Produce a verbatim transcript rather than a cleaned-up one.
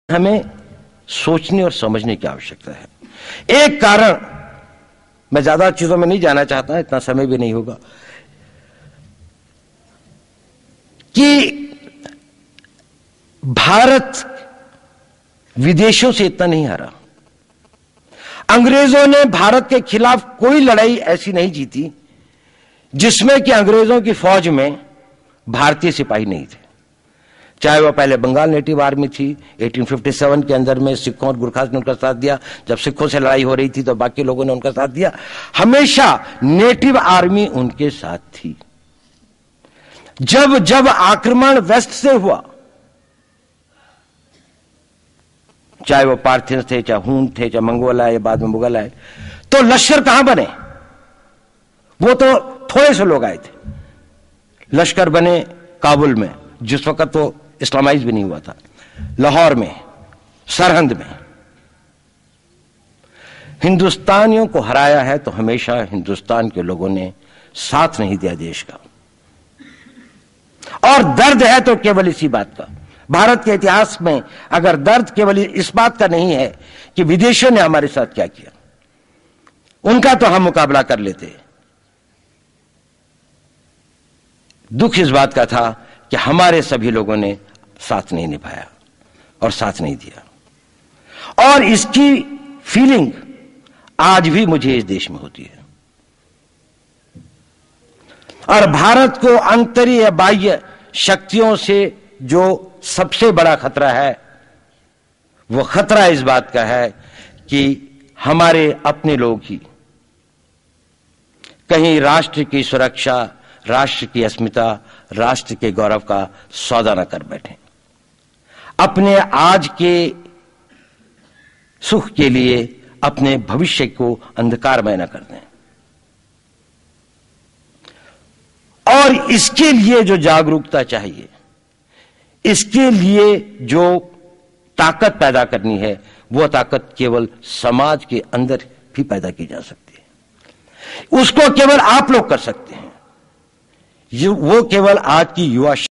हमें सोचने और समझने की आवश्यकता है। एक कारण, मैं ज्यादा चीजों में नहीं जाना चाहता, इतना समय भी नहीं होगा, कि भारत विदेशों से इतना नहीं हारा। अंग्रेजों ने भारत के खिलाफ कोई लड़ाई ऐसी नहीं जीती जिसमें कि अंग्रेजों की फौज में भारतीय सिपाही नहीं थे। चाहे वह पहले बंगाल नेटिव आर्मी थी, अठारह सौ सत्तावन के अंदर में सिखों और गुरखास ने उनका साथ दिया। जब सिखों से लड़ाई हो रही थी तो बाकी लोगों ने उनका साथ दिया। हमेशा नेटिव आर्मी उनके साथ थी। जब जब आक्रमण वेस्ट से हुआ, चाहे वो पार्थियंस थे, चाहे हून थे, चाहे मंगोल आए, बाद में मुगल आए, तो लश्कर कहां बने? वो तो थोड़े से लोग आए थे। लश्कर बने काबुल में, जिस वक्त तो इस्लामाइज भी नहीं हुआ था, लाहौर में, सरहंद में। हिंदुस्तानियों को हराया है तो हमेशा हिंदुस्तान के लोगों ने साथ नहीं दिया देश का। और दर्द है तो केवल इसी बात का। भारत के इतिहास में अगर दर्द केवल इस बात का नहीं है कि विदेशियों ने हमारे साथ क्या किया, उनका तो हम मुकाबला कर लेते। दुख इस बात का था कि हमारे सभी लोगों ने साथ नहीं निभाया और साथ नहीं दिया। और इसकी फीलिंग आज भी मुझे इस देश में होती है। और भारत को आंतरिक या बाह्य शक्तियों से जो सबसे बड़ा खतरा है, वो खतरा इस बात का है कि हमारे अपने लोग ही कहीं राष्ट्र की सुरक्षा, राष्ट्र की अस्मिता, राष्ट्र के गौरव का सौदा न कर बैठे, अपने आज के सुख के लिए अपने भविष्य को अंधकारमय न कर दें। और इसके लिए जो जागरूकता चाहिए, इसके लिए जो ताकत पैदा करनी है, वो ताकत केवल समाज के अंदर भी पैदा की जा सकती है। उसको केवल आप लोग कर सकते हैं। वो केवल आज की युवा